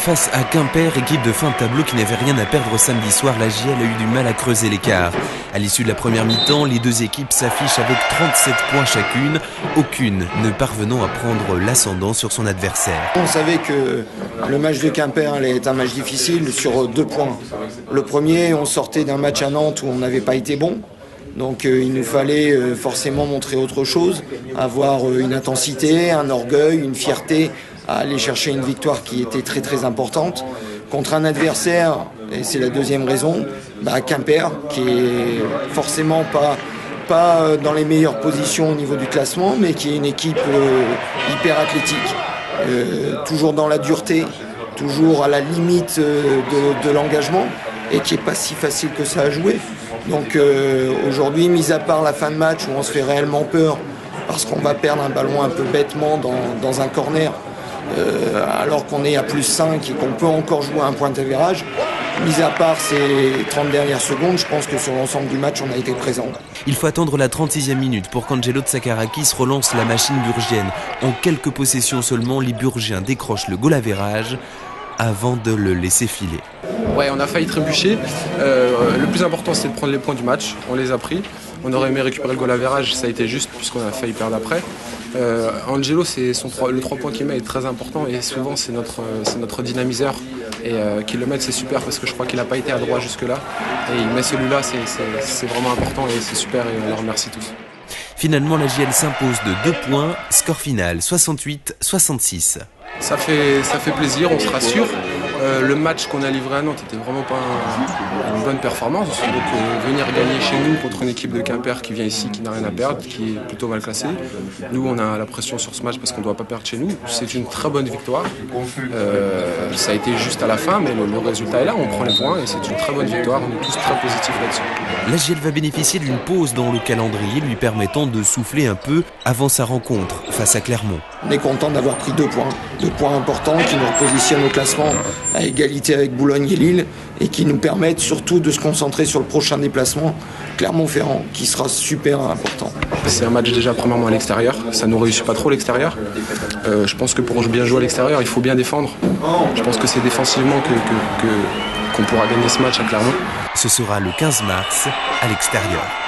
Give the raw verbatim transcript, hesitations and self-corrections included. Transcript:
face à Quimper, équipe de fin de tableau qui n'avait rien à perdre samedi soir, la J L a eu du mal à creuser l'écart. À l'issue de la première mi-temps, les deux équipes s'affichent avec trente-sept points chacune, aucune ne parvenant à prendre l'ascendant sur son adversaire. On savait que le match de Quimper allait être un match difficile sur deux points. Le premier, on sortait d'un match à Nantes où on n'avait pas été bon. Donc euh, il nous fallait euh, forcément montrer autre chose, avoir euh, une intensité, un orgueil, une fierté à aller chercher une victoire qui était très très importante contre un adversaire, et c'est la deuxième raison, bah, Quimper, qui est forcément pas, pas dans les meilleures positions au niveau du classement, mais qui est une équipe euh, hyper athlétique, euh, toujours dans la dureté, toujours à la limite euh, de, de l'engagement, et qui n'est pas si facile que ça à jouer. Donc euh, aujourd'hui, mis à part la fin de match où on se fait réellement peur parce qu'on va perdre un ballon un peu bêtement dans, dans un corner, euh, alors qu'on est à plus cinq et qu'on peut encore jouer un point d'avérage, mis à part ces trente dernières secondes, je pense que sur l'ensemble du match, on a été présent. Il faut attendre la trente-sixième minute pour qu'Angelo Tsakarakis relance la machine burgienne. En quelques possessions seulement, les Burgiens décrochent le goal average avant de le laisser filer. Ouais, on a failli trébucher. Euh, le plus important, c'était de prendre les points du match. On les a pris. On aurait aimé récupérer le goal average, ça a été juste puisqu'on a failli perdre après. Euh, Angelo, c'est son, le trois points qu'il met est très important et souvent c'est notre, c'est notre dynamiseur. Et euh, qu'il le mette, c'est super parce que je crois qu'il n'a pas été à droit jusque-là. Et il met celui-là, c'est, c'est, c'est vraiment important et c'est super et on le remercie tous. Finalement, la J L s'impose de deux points. Score final soixante-huit à soixante-six. Ça fait, ça fait plaisir, on se rassure. Euh, le match qu'on a livré à Nantes était vraiment pas un, une bonne performance. Donc euh, venir gagner chez nous contre une équipe de Quimper qui vient ici, qui n'a rien à perdre, qui est plutôt mal classée. Nous, on a la pression sur ce match parce qu'on ne doit pas perdre chez nous. C'est une très bonne victoire. Euh, ça a été juste à la fin, mais le, le résultat est là. On prend les points et c'est une très bonne victoire. On est tous très positifs là-dessus. La J L va bénéficier d'une pause dans le calendrier lui permettant de souffler un peu avant sa rencontre face à Clermont. On est content d'avoir pris deux points, deux points importants qui nous repositionnent au classement à égalité avec Boulogne et Lille et qui nous permettent surtout de se concentrer sur le prochain déplacement, Clermont-Ferrand, qui sera super important. C'est un match déjà premièrement à l'extérieur, ça ne nous réussit pas trop l'extérieur. Euh, je pense que pour bien jouer à l'extérieur, il faut bien défendre. Je pense que c'est défensivement que, que, que, qu'on pourra gagner ce match à Clermont. Ce sera le quinze mars à l'extérieur.